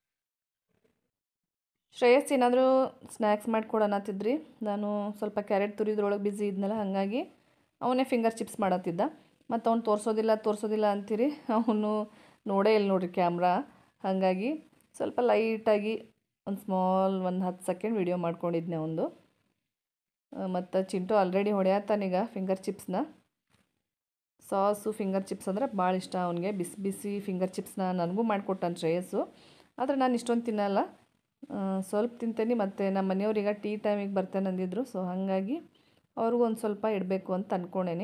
Speaker 1: ಶ್ರೇಯಸ್ ಏನಾದರೂ ಸ್ನ್ಯಾಕ್ಸ್ ಮಾಡಿಕೊಡೋಣತ್ತಿದ್ರಿ. ನಾನು ಸ್ವಲ್ಪ ಕ್ಯಾರೆಟ್ ತುರಿದ್ರೊಳಗೆ ಬ್ಯುಸಿ ಇದ್ನಲ್ಲ, ಹಾಗಾಗಿ ಅವನೇ ಫಿಂಗರ್ ಚಿಪ್ಸ್ ಮಾಡತ್ತಿದ್ದ. ಮತ್ತು ಅವ್ನು ತೋರಿಸೋದಿಲ್ಲ ತೋರಿಸೋದಿಲ್ಲ ಅಂತೀರಿ, ಅವನು ನೋಡೇ ಇಲ್ಲ ನೋಡ್ರಿ ಕ್ಯಾಮ್ರಾ. ಹಾಗಾಗಿ ಸ್ವಲ್ಪ ಲೈಟಾಗಿ ಒಂದು ಸ್ಮಾಲ್ ಒಂದು ಹತ್ತು ಸೆಕೆಂಡ್ ವಿಡಿಯೋ ಮಾಡ್ಕೊಂಡಿದ್ದೆ ಅವನು. ಮತ್ತು ಚಿಂಟು ಆಲ್ರೆಡಿ ಹೊಡೆಯತ್ತಾನೀಗ ಫಿಂಗರ್ ಚಿಪ್ಸ್ನ. ಸಾಸು ಫಿಂಗರ್ ಚಿಪ್ಸ್ ಅಂದರೆ ಭಾಳ ಇಷ್ಟ ಅವನಿಗೆ. ಬಿಸಿ ಬಿಸಿ ಫಿಂಗರ್ ಚಿಪ್ಸ್ನ ನನಗೂ ಮಾಡಿಕೊಟ್ಟಾನ ಶ್ರೇಯಸ್ಸು. ಆದರೆ ನಾನು ಇಷ್ಟೊಂದು ತಿನ್ನಲ್ಲ, ಸ್ವಲ್ಪ ತಿಂತೇನೆ. ಮತ್ತು ನಮ್ಮ ಮನೆಯವ್ರೀಗ ಟೀ ಟೈಮಿಗೆ ಬರ್ತೇನೆ ಅಂದಿದ್ರು. ಸೊ ಹಾಗಾಗಿ ಅವ್ರಿಗೂ ಒಂದು ಸ್ವಲ್ಪ ಇಡಬೇಕು ಅಂತ ಅಂದ್ಕೊಂಡೇನಿ.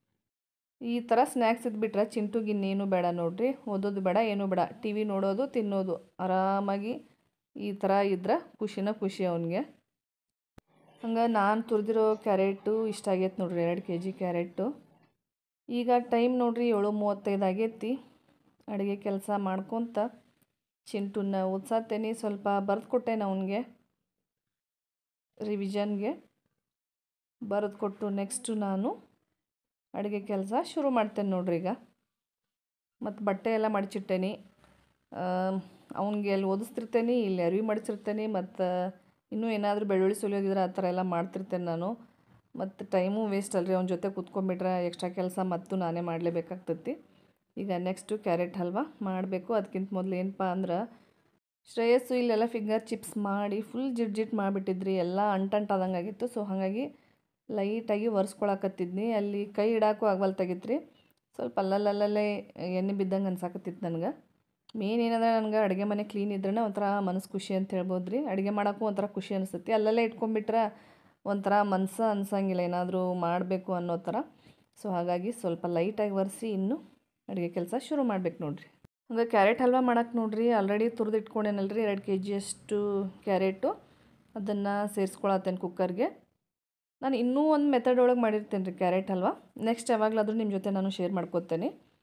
Speaker 1: ಈ ಥರ ಸ್ನ್ಯಾಕ್ಸ್ ಇದ್ಬಿಟ್ರೆ ಚಿಂಟುಗೆ ಇನ್ನೇನು ಬೇಡ ನೋಡ್ರಿ. ಓದೋದು ಬೇಡ, ಏನೂ ಬೇಡ, ಟಿ ವಿ ನೋಡೋದು ತಿನ್ನೋದು ಆರಾಮಾಗಿ. ಈ ಥರ ಇದ್ರೆ ಖುಷಿನ ಖುಷಿ ಅವನಿಗೆ. ಹಂಗೆ ನಾನು ತುರಿದಿರೋ ಕ್ಯಾರೆಟು ಇಷ್ಟ ಆಗೈತೆ ನೋಡ್ರಿ, ಎರಡು ಕೆ ಜಿ ಕ್ಯಾರೆಟು. ಈಗ ಟೈಮ್ ನೋಡ್ರಿ ಏಳು ಮೂವತ್ತೈದು ಆಗೈತಿ. ಅಡುಗೆ ಕೆಲಸ ಮಾಡ್ಕೊತ ಚಿಂಟುನ ಓದ್ಸಾತೇನೆ. ಸ್ವಲ್ಪ ಬರೆದು ಕೊಟ್ಟೇನೆ ಅವನಿಗೆ ರಿವಿಷನ್ಗೆ. ಬರೆದು ಕೊಟ್ಟು ನೆಕ್ಸ್ಟು ನಾನು ಅಡುಗೆ ಕೆಲಸ ಶುರು ಮಾಡ್ತೇನೆ ನೋಡ್ರಿ ಈಗ. ಮತ್ತು ಬಟ್ಟೆ ಎಲ್ಲ ಮಡಚಿಟ್ಟೇನಿ. ಅವನಿಗೆ ಅಲ್ಲಿ ಓದಿಸ್ತಿರ್ತೇನೆ, ಇಲ್ಲಿ ಅರಿವಿ ಮಡಚಿರ್ತೇನೆ. ಮತ್ತು ಇನ್ನೂ ಏನಾದರೂ ಬೆಳ್ಳುಳ್ಳಿ ಸುಲಿಯೋದಿದ್ರೆ ಆ ಥರ ಎಲ್ಲ ಮಾಡ್ತಿರ್ತೇನೆ ನಾನು. ಮತ್ತು ಟೈಮು ವೇಸ್ಟ್ ಅಲ್ರಿ, ಅವನ ಜೊತೆ ಕೂತ್ಕೊಂಡ್ಬಿಟ್ರೆ ಎಕ್ಸ್ಟ್ರಾ ಕೆಲಸ ಮತ್ತು ನಾನೇ ಮಾಡಲೇಬೇಕಾಗ್ತೈತಿ. ಈಗ ನೆಕ್ಸ್ಟು ಕ್ಯಾರೆಟ್ ಹಲ್ವಾ ಮಾಡಬೇಕು. ಅದಕ್ಕಿಂತ ಮೊದಲು ಏನಪ್ಪ ಅಂದ್ರೆ ಶ್ರೇಯಸ್ಸು ಇಲ್ಲೆಲ್ಲ ಫಿಂಗರ್ ಚಿಪ್ಸ್ ಮಾಡಿ ಫುಲ್ ಜಿಡ್ ಜಿಡ್ ಮಾಡಿಬಿಟ್ಟಿದ್ರಿ, ಎಲ್ಲ ಅಂಟಂಟಾದಂಗೆ ಆಗಿತ್ತು. ಸೊ ಹಾಗಾಗಿ ಲೈಟಾಗಿ ಒರೆಸ್ಕೊಳಕತ್ತಿದ್ನಿ. ಅಲ್ಲಿ ಕೈ ಇಡೋಕ್ಕೂ ಆಗವಲ್ತಾಗಿತ್ತು ರೀ. ಸ್ವಲ್ಪ ಅಲ್ಲಲ್ಲಲ್ಲೇ ಎಣ್ಣೆ ಬಿದ್ದಂಗೆ ಅನ್ಸಾಕತ್ತಿತ್ತು ನನಗೆ. ಮೇನ್ ಏನಂದ್ರೆ ನನಗೆ ಅಡುಗೆ ಮನೆ ಕ್ಲೀನ್ ಇದ್ರೇ ಒಂಥರ ಮನಸ್ಸು ಖುಷಿ ಅಂತ ಹೇಳ್ಬೋದು ರೀ. ಅಡುಗೆ ಮಾಡೋಕ್ಕೂ ಒಂಥರ ಖುಷಿ ಅನಿಸ್ತೈತಿ. ಅಲ್ಲಲ್ಲೇ ಇಟ್ಕೊಂಡ್ಬಿಟ್ರೆ ಒಂಥರ ಮನಸ್ಸು ಅನ್ಸಂಗಿಲ್ಲ ಏನಾದರೂ ಮಾಡಬೇಕು ಅನ್ನೋ ಥರ. ಸೊ ಹಾಗಾಗಿ ಸ್ವಲ್ಪ ಲೈಟಾಗಿ ಒರೆಸಿ ಇನ್ನು ಅಡುಗೆ ಕೆಲಸ ಶುರು ಮಾಡ್ಬೇಕು ನೋಡ್ರಿ. ಹಂಗೆ ಕ್ಯಾರೆಟ್ ಹಲ್ವಾ ಮಾಡೋಕ್ಕೆ ನೋಡ್ರಿ ಆಲ್ರೆಡಿ ತುರಿದು ಇಟ್ಕೊಂಡೇನಲ್ರಿ ಎರಡು ಕೆ ಜಿಯಷ್ಟು ಕ್ಯಾರೆಟು. ಅದನ್ನು ಸೇರಿಸ್ಕೊಳತ್ತೇನೆ ಕುಕ್ಕರ್ಗೆ. ನಾನು ಇನ್ನೂ ಒಂದು ಮೆಥಡ್ ಒಳಗೆ ಮಾಡಿರ್ತೇನೆ ರೀ ಕ್ಯಾರೆಟ್ ಹಲ್ವಾ. ನೆಕ್ಸ್ಟ್ ಯಾವಾಗಲಾದರೂ ನಿಮ್ಮ ಜೊತೆ ನಾನು ಶೇರ್ ಮಾಡ್ಕೋತೇನೆ.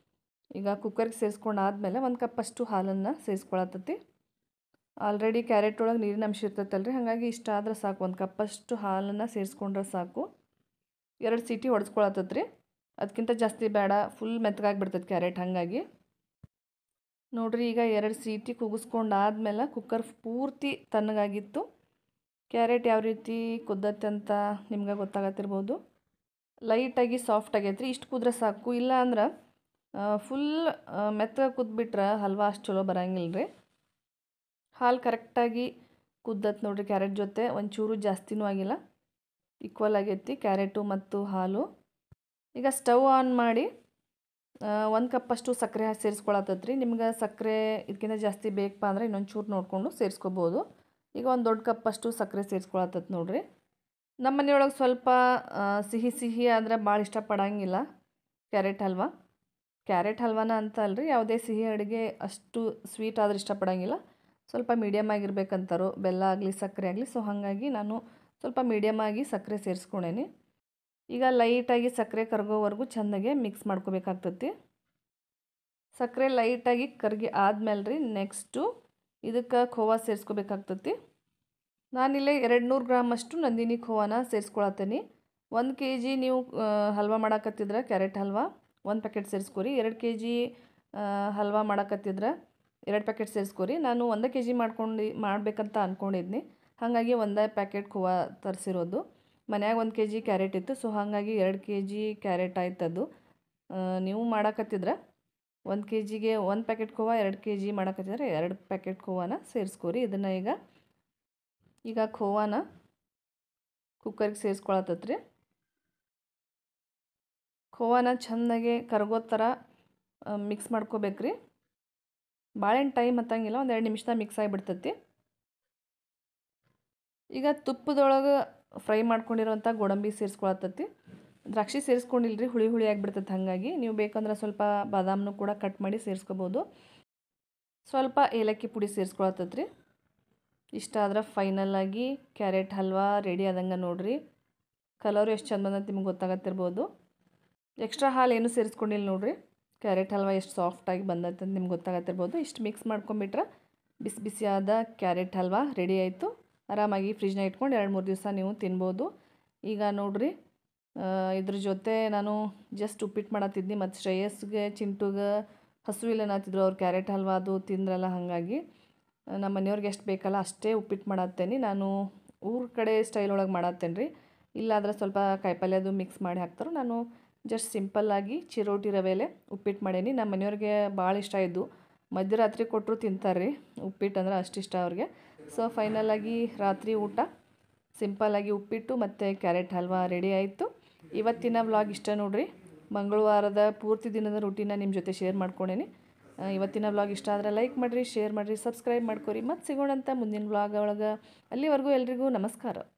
Speaker 1: ಈಗ ಕುಕ್ಕರ್ಗೆ ಸೇರಿಸ್ಕೊಂಡು ಆದಮೇಲೆ ಒಂದು ಕಪ್ಪಷ್ಟು ಹಾಲನ್ನು ಸೇರಿಸ್ಕೊಳತ್ತತಿ. ಆಲ್ರೆಡಿ ಕ್ಯಾರೆಟ್ ಒಳಗೆ ನೀರಿನ ಅಂಶ ಇರ್ತೈತಲ್ರಿ, ಹಾಗಾಗಿ ಇಷ್ಟ ಆದ್ರೆ ಸಾಕು, ಒಂದು ಕಪ್ಪಷ್ಟು ಹಾಲನ್ನು ಸೇರಿಸ್ಕೊಂಡ್ರೆ ಸಾಕು. ಎರಡು ಸೀಟಿ ಹೊಡೆಸ್ಕೊಳತ್ತತ್ರಿ, ಅದಕ್ಕಿಂತ ಜಾಸ್ತಿ ಬೇಡ, ಫುಲ್ ಮೆತ್ತಗಾಗಿಬಿಡ್ತೈತೆ ಕ್ಯಾರೆಟ್. ಹಾಗಾಗಿ ನೋಡಿರಿ, ಈಗ ಎರಡು ಸೀಟಿ ಕೂಗಿಸ್ಕೊಂಡು ಆದಮೇಲೆ ಕುಕ್ಕರ್ ಪೂರ್ತಿ ತಣ್ಣಗಾಗಿತ್ತು. ಕ್ಯಾರೆಟ್ ಯಾವ ರೀತಿ ಕುದ್ದತ್ತೆ ಅಂತ ನಿಮ್ಗೆ ಗೊತ್ತಾಗತ್ತಿರ್ಬೋದು. ಲೈಟಾಗಿ ಸಾಫ್ಟ್ ಆಗೈತ್ರಿ, ಇಷ್ಟು ಕುದ್ರೆ ಸಾಕು. ಇಲ್ಲ ಅಂದ್ರೆ ಫುಲ್ ಮೆತ್ತಗೆ ಕುದ್ಬಿಟ್ರೆ ಹಲ್ವಾ ಅಷ್ಟು ಚಲೋ ಬರೋಂಗಿಲ್ಲ ರೀ. ಹಾಲು ಕರೆಕ್ಟಾಗಿ ಕುದ್ದತ್ತೆ ನೋಡಿರಿ ಕ್ಯಾರೆಟ್ ಜೊತೆ, ಒಂಚೂರು ಜಾಸ್ತಿನೂ ಆಗಿಲ್ಲ, ಈಕ್ವಲ್ ಆಗೈತಿ ಕ್ಯಾರೆಟು ಮತ್ತು ಹಾಲು. ಈಗ ಸ್ಟವ್ ಆನ್ ಮಾಡಿ ಒಂದು ಕಪ್ಪಷ್ಟು ಸಕ್ಕರೆ ಹಾಕಿ ಸೇರಿಸ್ಕೊಳತ್ತತ್ರಿ. ನಿಮ್ಗೆ ಸಕ್ಕರೆ ಇದಕ್ಕಿಂತ ಜಾಸ್ತಿ ಬೇಕಪ್ಪ ಅಂದರೆ ಇನ್ನೊಂದು ಚೂರು ನೋಡಿಕೊಂಡು ಸೇರಿಸ್ಕೋಬೋದು. ಈಗ ಒಂದು ದೊಡ್ಡ ಕಪ್ಪಷ್ಟು ಸಕ್ಕರೆ ಸೇರಿಸ್ಕೊಳತ್ತತ್ ನೋಡಿರಿ. ನಮ್ಮ ಮನೆಯೊಳಗೆ ಸ್ವಲ್ಪ ಸಿಹಿ ಸಿಹಿ ಆದರೆ ಭಾಳ ಇಷ್ಟಪಡೋಂಗಿಲ್ಲ ಕ್ಯಾರೆಟ್ ಹಲ್ವಾ. ಕ್ಯಾರೆಟ್ ಹಲ್ವಾನ ಅಂತ ಅಲ್ರಿ, ಯಾವುದೇ ಸಿಹಿ ಅಡುಗೆ ಅಷ್ಟು ಸ್ವೀಟ್ ಆದ್ರೆ ಇಷ್ಟಪಡೋಂಗಿಲ್ಲ, ಸ್ವಲ್ಪ ಮೀಡಿಯಮ್ ಆಗಿರ್ಬೇಕಂತಾರೋ, ಬೆಲ್ಲ ಆಗಲಿ ಸಕ್ಕರೆ ಆಗಲಿ. ಸೊ ಹಾಗಾಗಿ ನಾನು ಸ್ವಲ್ಪ ಮೀಡಿಯಮ್ ಆಗಿ ಸಕ್ಕರೆ ಸೇರಿಸ್ಕೊಂಡೇನಿ. ಈಗ ಲೈಟಾಗಿ ಸಕ್ಕರೆ ಕರಗೋವರೆಗೂ ಚೆಂದಾಗೆ ಮಿಕ್ಸ್ ಮಾಡ್ಕೋಬೇಕಾಗ್ತತಿ. ಸಕ್ಕರೆ ಲೈಟಾಗಿ ಕರಗಿ ಆದಮೇಲೆ ರೀ ನೆಕ್ಸ್ಟು ಇದಕ್ಕೆ ಖೋವಾ ಸೇರಿಸ್ಕೋಬೇಕಾಗ್ತತಿ. ನಾನಿಲ್ಲೇ ಎರಡು ನೂರು ಗ್ರಾಮ್ ಅಷ್ಟು ನಂದಿನಿ ಖೋವಾನ ಸೇರಿಸ್ಕೊಳತ್ತೇನೆ. ಒಂದು ಕೆ ಜಿ ನೀವು ಹಲ್ವಾ ಮಾಡಾಕತ್ತಿದ್ರೆ ಕ್ಯಾರೆಟ್ ಹಲ್ವಾ ಒಂದು ಪ್ಯಾಕೆಟ್ ಸೇರಿಸ್ಕೊರಿ. ಎರಡು ಕೆ ಜಿ ಹಲ್ವಾ ಮಾಡಾಕತ್ತಿದ್ರೆ ಎರಡು ಪ್ಯಾಕೆಟ್ ಸೇರಿಸ್ಕೊರಿ. ನಾನು ಒಂದು ಕೆ ಜಿ ಮಾಡ್ಕೊಂಡು ಮಾಡಬೇಕಂತ ಅಂದ್ಕೊಂಡಿದ್ನಿ, ಹಾಗಾಗಿ ಒಂದೇ ಪ್ಯಾಕೆಟ್ ಖೋವಾ ತರಿಸಿರೋದು. ಮನ್ಯಾಗ ಒಂದು ಕೆ ಜಿ ಕ್ಯಾರೆಟ್ ಇತ್ತು, ಸೊ ಹಾಗಾಗಿ ಎರಡು ಕೆ ಜಿ ಕ್ಯಾರೆಟ್ ಆಯ್ತದು. ನೀವು ಮಾಡಾಕತ್ತಿದ್ರೆ ಒಂದು ಕೆ ಜಿಗೆ ಒಂದು ಪ್ಯಾಕೆಟ್ ಖೋವಾ, ಎರಡು ಕೆ ಜಿ ಮಾಡಾಕತ್ತಿದ್ರೆ ಎರಡು ಪ್ಯಾಕೆಟ್ ಖೋವಾನ ಸೇರಿಸ್ಕೊರಿ. ಇದನ್ನು ಈಗ ಈಗ ಖೋವಾನ ಕುಕ್ಕರ್ಗೆ ಸೇರಿಸ್ಕೊಳತ್ತತ್ರಿ. ಖೋವಾನ ಚೆಂದಾಗೆ ಕರಗೋ ಥರ ಮಿಕ್ಸ್ ಮಾಡ್ಕೋಬೇಕ್ರಿ. ಭಾಳೇನು ಟೈಮ್ ಹತ್ತಂಗಿಲ್ಲ, ಒಂದು ಎರಡು ನಿಮಿಷದಾಗ ಮಿಕ್ಸ್ ಆಗಿಬಿಡ್ತೈತಿ. ಈಗ ತುಪ್ಪದೊಳಗೆ ಫ್ರೈ ಮಾಡ್ಕೊಂಡಿರೋಂಥ ಗೋಡಂಬಿ ಸೇರಿಸ್ಕೊಳತ್ತತಿ. ದ್ರಾಕ್ಷಿ ಸೇರಿಸ್ಕೊಂಡಿಲ್ರಿ, ಹುಳಿ ಹುಳಿ ಆಗಿಬಿಡ್ತೈತೆ. ಹಾಗಾಗಿ ನೀವು ಬೇಕಂದ್ರೆ ಸ್ವಲ್ಪ ಬಾದಾಮನ್ನು ಕೂಡ ಕಟ್ ಮಾಡಿ ಸೇರಿಸ್ಕೋಬೋದು. ಸ್ವಲ್ಪ ಏಲಕ್ಕಿ ಪುಡಿ ಸೇರಿಸ್ಕೊಳತ್ತತ್ರಿ. ಇಷ್ಟ ಆದ್ರೆ ಫೈನಲಾಗಿ ಕ್ಯಾರೆಟ್ ಹಲ್ವಾ ರೆಡಿ ಆದಂಗೆ ನೋಡಿರಿ. ಕಲರು ಎಷ್ಟು ಚಂದ ಬಂದಂತ ನಿಮ್ಗೆ ಗೊತ್ತಾಗತ್ತಿರ್ಬೋದು. ಎಕ್ಸ್ಟ್ರಾ ಹಾಲು ಏನೂ ಸೇರಿಸ್ಕೊಂಡಿಲ್ಲ ನೋಡಿರಿ. ಕ್ಯಾರೆಟ್ ಹಲ್ವಾ ಎಷ್ಟು ಸಾಫ್ಟಾಗಿ ಬಂದೈತೆ ಅಂತ ನಿಮ್ಗೆ ಗೊತ್ತಾಗತ್ತಿರ್ಬೋದು. ಇಷ್ಟು ಮಿಕ್ಸ್ ಮಾಡ್ಕೊಂಬಿಟ್ರೆ ಬಿಸಿ ಬಿಸಿಯಾದ ಕ್ಯಾರೆಟ್ ಹಲ್ವಾ ರೆಡಿ ಆಯಿತು. ಆರಾಮಾಗಿ ಫ್ರಿಜ್ನಾಗ ಇಟ್ಕೊಂಡು ಎರಡು ಮೂರು ದಿವಸ ನೀವು ತಿನ್ಬೋದು. ಈಗ ನೋಡಿರಿ, ಇದ್ರ ಜೊತೆ ನಾನು ಜಸ್ಟ್ ಉಪ್ಪಿಟ್ಟು ಮಾಡತ್ತಿದ್ನಿ, ಮತ್ತು ಶ್ರೇಯಸ್ಗೆ ಚಿಂಟುಗೆ ಹಸುವಿಲ್ಲ ಅನ್ನತ್ತಿದ್ರು, ಅವ್ರು ಕ್ಯಾರೆಟ್ ಹಲ್ವಾ ಅದು ತಿಂದ್ರಲ್ಲ. ಹಾಗಾಗಿ ನಮ್ಮ ಮನೆಯವ್ರಿಗೆ ಎಷ್ಟು ಬೇಕಲ್ಲ ಅಷ್ಟೇ ಉಪ್ಪಿಟ್ಟು ಮಾಡತ್ತೇನೆ. ನಾನು ಊರ ಕಡೆ ಸ್ಟೈಲ್ ಒಳಗೆ ಮಾಡತ್ತೇನೆ ರೀ. ಇಲ್ಲಾಂದ್ರೆ ಸ್ವಲ್ಪ ಕಾಯಿಪಲ್ಯದು ಮಿಕ್ಸ್ ಮಾಡಿ ಹಾಕ್ತಾರೆ. ನಾನು ಜಸ್ಟ್ ಸಿಂಪಲ್ಲಾಗಿ ಚಿರೋಟಿ ರವೆಲೆ ಉಪ್ಪಿಟ್ಟು ಮಾಡೇನಿ. ನಮ್ಮ ಮನೆಯವ್ರಿಗೆ ಭಾಳ ಇಷ್ಟ ಇದ್ದು, ಮಧ್ಯರಾತ್ರಿ ಕೊಟ್ಟರು ತಿಂತಾರೆ ರೀ ಉಪ್ಪಿಟ್ಟು ಅಂದ್ರೆ ಅಷ್ಟು ಇಷ್ಟ ಅವ್ರಿಗೆ. ಸೊ ಫೈನಲಾಗಿ ರಾತ್ರಿ ಊಟ ಸಿಂಪಲ್ಲಾಗಿ ಉಪ್ಪಿಟ್ಟು ಮತ್ತು ಕ್ಯಾರೆಟ್ ಹಲ್ವಾ ರೆಡಿ ಆಯಿತು. ಇವತ್ತಿನ ವ್ಲಾಗ್ ಇಷ್ಟ ನೋಡಿರಿ. ಮಂಗಳವಾರದ ಪೂರ್ತಿ ದಿನದ ರೂಟೀನ ನಿಮ್ಮ ಜೊತೆ ಶೇರ್ ಮಾಡ್ಕೊಂಡೇನಿ. ಇವತ್ತಿನ ವ್ಲಾಗ್ ಇಷ್ಟ ಆದರೆ ಲೈಕ್ ಮಾಡಿರಿ, ಶೇರ್ ಮಾಡಿರಿ, ಸಬ್ಸ್ಕ್ರೈಬ್ ಮಾಡ್ಕೊರಿ. ಮತ್ತು ಸಿಗೋಣಂತ ಮುಂದಿನ ವ್ಲಾಗ್ ಒಳಗೆ. ಅಲ್ಲಿವರೆಗೂ ಎಲ್ರಿಗೂ ನಮಸ್ಕಾರ.